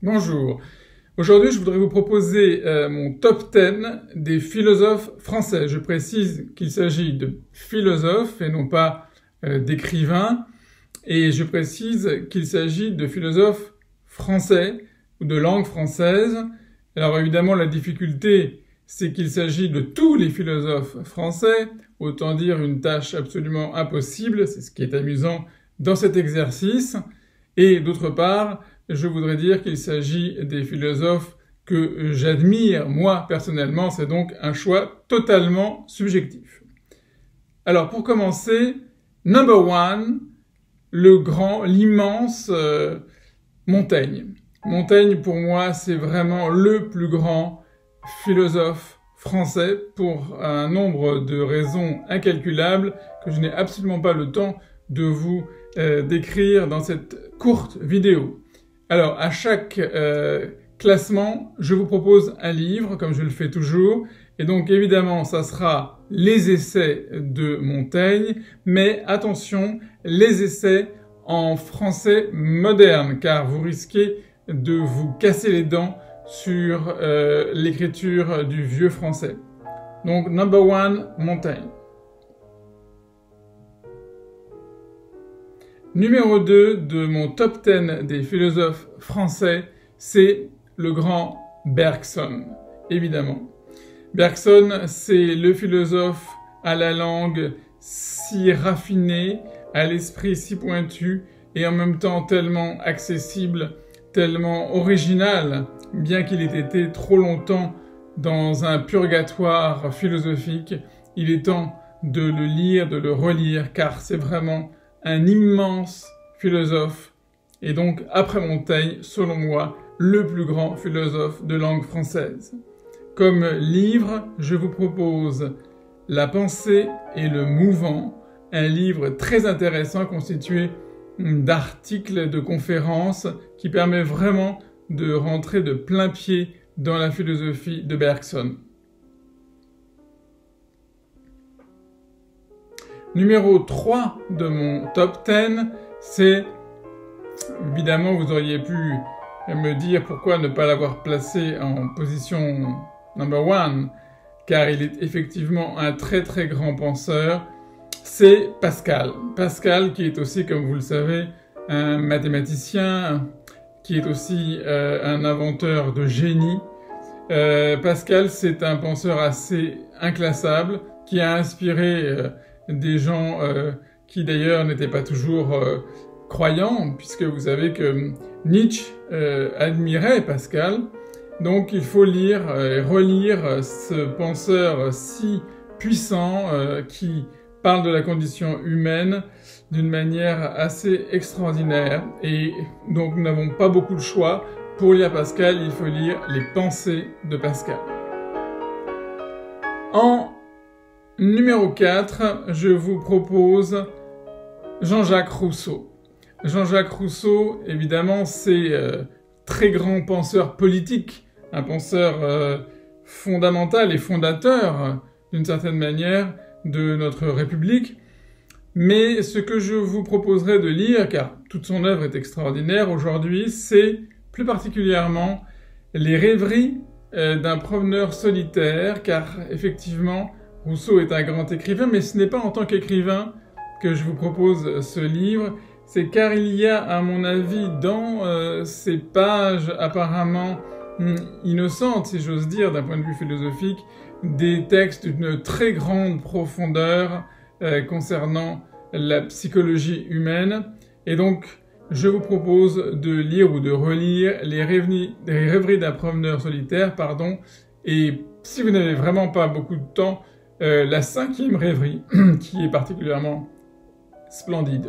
Bonjour. Aujourd'hui, je voudrais vous proposer mon top 10 des philosophes français. Je précise qu'il s'agit de philosophes et non pas d'écrivains. Et je précise qu'il s'agit de philosophes français ou de langue française. Alors évidemment, la difficulté, c'est qu'il s'agit de tous les philosophes français. Autant dire une tâche absolument impossible. C'est ce qui est amusant dans cet exercice. Et d'autre part, je voudrais dire qu'il s'agit des philosophes que j'admire, moi, personnellement. C'est donc un choix totalement subjectif. Alors, pour commencer, number one, l'immense Montaigne. Montaigne, pour moi, c'est vraiment le plus grand philosophe français pour un nombre de raisons incalculables que je n'ai absolument pas le temps de vous décrire dans cette courte vidéo. Alors, à chaque classement, je vous propose un livre, comme je le fais toujours, et donc évidemment, ça sera les essais de Montaigne, mais attention, les essais en français moderne, car vous risquez de vous casser les dents sur l'écriture du vieux français. Donc, number one, Montaigne. Numéro 2 de mon top 10 des philosophes français, c'est le grand Bergson, évidemment. Bergson, c'est le philosophe à la langue si raffinée, à l'esprit si pointu, et en même temps tellement accessible, tellement original, bien qu'il ait été trop longtemps dans un purgatoire philosophique. Il est temps de le lire, de le relire, car c'est vraiment un immense philosophe, et donc, après Montaigne, selon moi, le plus grand philosophe de langue française. Comme livre, je vous propose La pensée et le mouvant, un livre très intéressant constitué d'articles, de conférences, qui permet vraiment de rentrer de plein pied dans la philosophie de Bergson. Numéro 3 de mon top 10, c'est, évidemment, vous auriez pu me dire pourquoi ne pas l'avoir placé en position number 1, car il est effectivement un très très grand penseur, c'est Pascal. Pascal qui est aussi, comme vous le savez, un mathématicien, qui est aussi un inventeur de génie. Pascal, c'est un penseur assez inclassable, qui a inspiré des gens qui d'ailleurs n'étaient pas toujours croyants, puisque vous savez que Nietzsche admirait Pascal. Donc il faut lire et relire ce penseur si puissant qui parle de la condition humaine d'une manière assez extraordinaire. Et donc nous n'avons pas beaucoup de choix. Pour lire Pascal, il faut lire les pensées de Pascal. En numéro 4, je vous propose Jean-Jacques Rousseau. Jean-Jacques Rousseau, évidemment, c'est très grand penseur politique, un penseur fondamental et fondateur, d'une certaine manière, de notre République. Mais ce que je vous proposerai de lire, car toute son œuvre est extraordinaire aujourd'hui, c'est plus particulièrement les rêveries d'un promeneur solitaire, car effectivement, Rousseau est un grand écrivain, mais ce n'est pas en tant qu'écrivain que je vous propose ce livre, c'est car il y a, à mon avis, dans ces pages apparemment innocentes, si j'ose dire, d'un point de vue philosophique, des textes d'une très grande profondeur concernant la psychologie humaine. Et donc, je vous propose de lire ou de relire les rêveries d'un promeneur solitaire, et si vous n'avez vraiment pas beaucoup de temps, la 5e rêverie, qui est particulièrement splendide.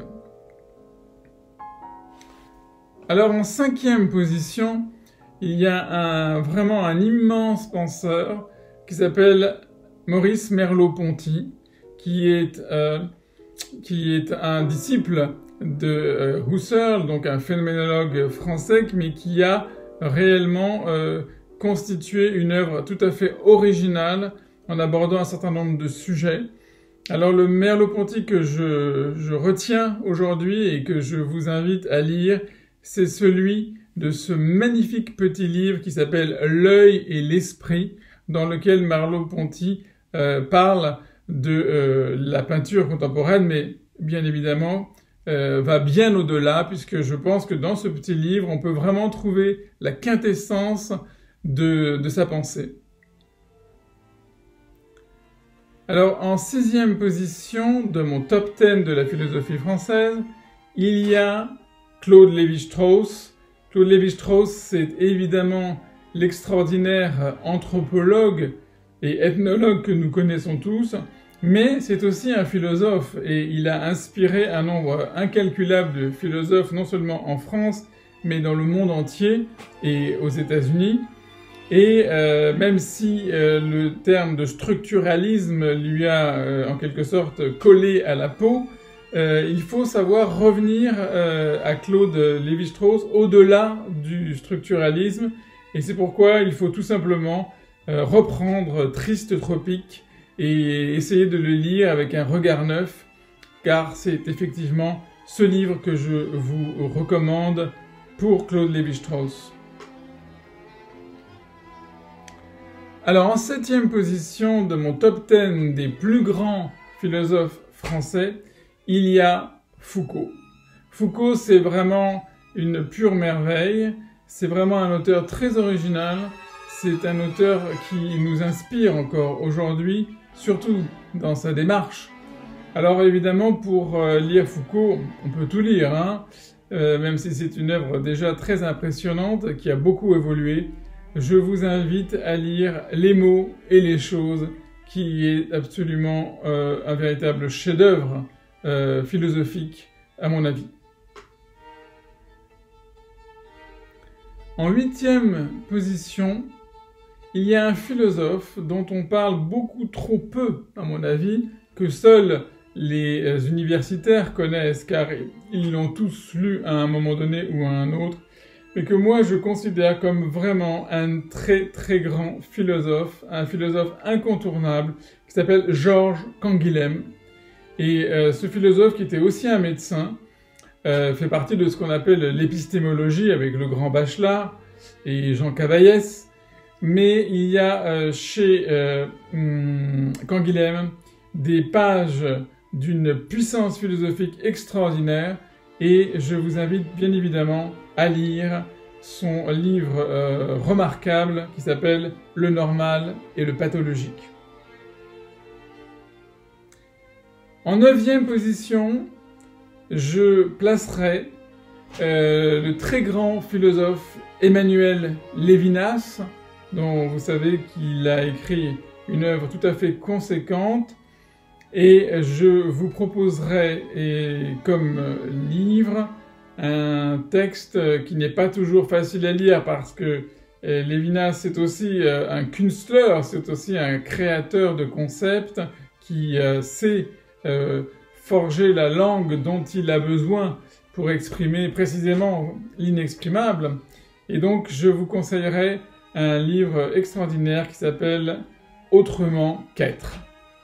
Alors en 5e position, il y a vraiment un immense penseur qui s'appelle Maurice Merleau-Ponty, qui est un disciple de Husserl, donc un phénoménologue français, mais qui a réellement constitué une œuvre tout à fait originale en abordant un certain nombre de sujets. Alors le Merleau-Ponty que je retiens aujourd'hui et que je vous invite à lire, c'est celui de ce magnifique petit livre qui s'appelle L'œil et l'esprit, dans lequel Merleau-Ponty parle de la peinture contemporaine, mais bien évidemment va bien au-delà, puisque je pense que dans ce petit livre, on peut vraiment trouver la quintessence de sa pensée. Alors, en 6e position de mon top 10 de la philosophie française, il y a Claude Lévi-Strauss. Claude Lévi-Strauss, c'est évidemment l'extraordinaire anthropologue et ethnologue que nous connaissons tous, mais c'est aussi un philosophe, et il a inspiré un nombre incalculable de philosophes, non seulement en France, mais dans le monde entier et aux États-Unis. Et même si le terme de structuralisme lui a en quelque sorte collé à la peau, il faut savoir revenir à Claude Lévi-Strauss au-delà du structuralisme, et c'est pourquoi il faut tout simplement reprendre Triste Tropique et essayer de le lire avec un regard neuf, car c'est effectivement ce livre que je vous recommande pour Claude Lévi-Strauss. Alors, en 7e position de mon top 10 des plus grands philosophes français, il y a Foucault. Foucault, c'est vraiment une pure merveille. C'est vraiment un auteur très original. C'est un auteur qui nous inspire encore aujourd'hui, surtout dans sa démarche. Alors, évidemment, pour lire Foucault, on peut tout lire, hein, même si c'est une œuvre déjà très impressionnante, qui a beaucoup évolué. Je vous invite à lire Les mots et les choses, qui est absolument un véritable chef-d'œuvre philosophique, à mon avis. En 8e position, il y a un philosophe dont on parle beaucoup trop peu, à mon avis, que seuls les universitaires connaissent, car ils l'ont tous lu à un moment donné ou à un autre, mais que moi je considère comme vraiment un très très grand philosophe, un philosophe incontournable, qui s'appelle Georges Canguilhem. Et ce philosophe, qui était aussi un médecin, fait partie de ce qu'on appelle l'épistémologie, avec le grand Bachelard et Jean Cavaillès, mais il y a chez Canguilhem des pages d'une puissance philosophique extraordinaire, et je vous invite bien évidemment à lire son livre remarquable qui s'appelle « Le normal et le pathologique ». En 9e position, je placerai le très grand philosophe Emmanuel Lévinas, dont vous savez qu'il a écrit une œuvre tout à fait conséquente. Et je vous proposerai comme livre un texte qui n'est pas toujours facile à lire, parce que Lévinas, c'est aussi un Künstler, c'est aussi un créateur de concepts qui sait forger la langue dont il a besoin pour exprimer précisément l'inexprimable. Et donc je vous conseillerais un livre extraordinaire qui s'appelle « Autrement qu'être ».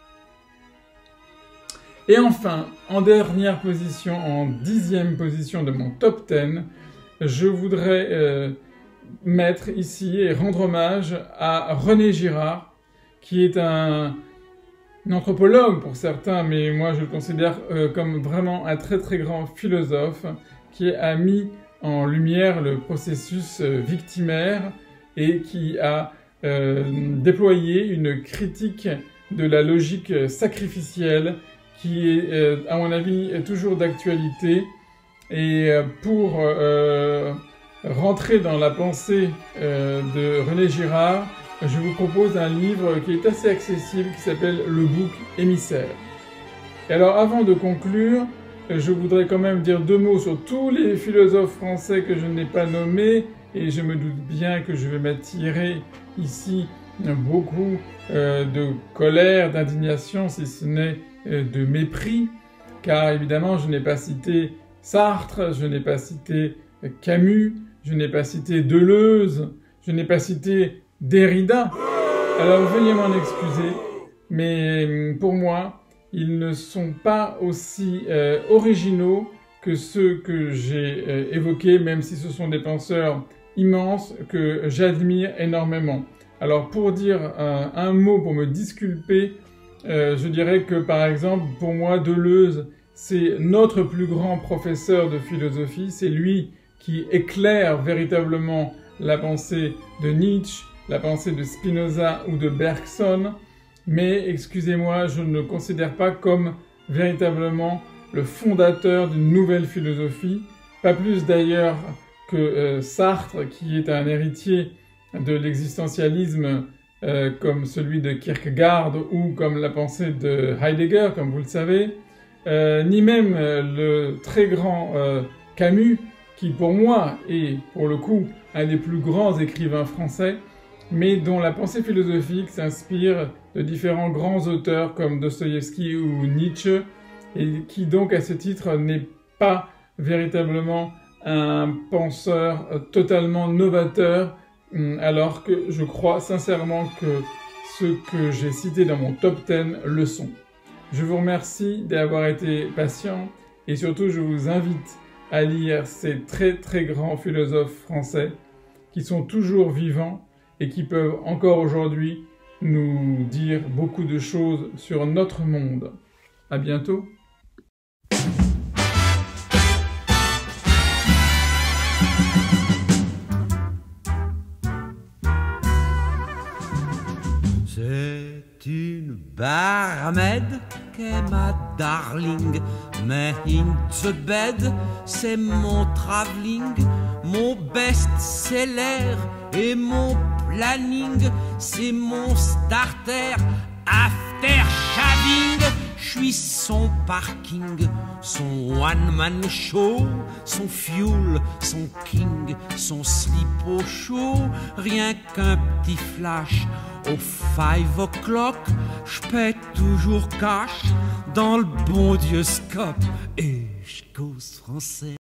Et enfin, en dernière position, en 10e position de mon top 10, je voudrais mettre ici et rendre hommage à René Girard, qui est un anthropologue pour certains, mais moi je le considère comme vraiment un très très grand philosophe, qui a mis en lumière le processus victimaire et qui a déployé une critique de la logique sacrificielle, qui est, à mon avis, toujours d'actualité. Et pour rentrer dans la pensée de René Girard, je vous propose un livre qui est assez accessible, qui s'appelle « Le bouc émissaire ». Et alors, avant de conclure, je voudrais quand même dire 2 mots sur tous les philosophes français que je n'ai pas nommés, et je me doute bien que je vais m'attirer ici beaucoup de colère, d'indignation, si ce n'est de mépris, car évidemment je n'ai pas cité Sartre, je n'ai pas cité Camus, je n'ai pas cité Deleuze, je n'ai pas cité Derrida. Alors veuillez m'en excuser, mais pour moi ils ne sont pas aussi originaux que ceux que j'ai évoqués, même si ce sont des penseurs immenses que j'admire énormément. Alors pour dire un mot, pour me disculper, je dirais que par exemple, pour moi, Deleuze, c'est notre plus grand professeur de philosophie, c'est lui qui éclaire véritablement la pensée de Nietzsche, la pensée de Spinoza ou de Bergson, mais excusez-moi, je ne le considère pas comme véritablement le fondateur d'une nouvelle philosophie, pas plus d'ailleurs que Sartre, qui est un héritier de l'existentialisme comme celui de Kierkegaard ou comme la pensée de Heidegger, comme vous le savez, ni même le très grand Camus, qui pour moi est pour le coup un des plus grands écrivains français, mais dont la pensée philosophique s'inspire de différents grands auteurs comme Dostoïevski ou Nietzsche, et qui donc à ce titre n'est pas véritablement un penseur totalement novateur, alors que je crois sincèrement que ceux que j'ai cités dans mon top 10 le sont. Je vous remercie d'avoir été patient et surtout je vous invite à lire ces très très grands philosophes français qui sont toujours vivants et qui peuvent encore aujourd'hui nous dire beaucoup de choses sur notre monde. À bientôt. C'est une barmaid qu'est ma darling, mais in the bed, c'est mon travelling, mon best-seller et mon planning, c'est mon starter after shaving. Je suis son parking, son one-man show, son fuel, son king, son slip au chaud. Rien qu'un petit flash au 5 o'clock, j'paie toujours cash dans le bon Dieu scope et j'cause français.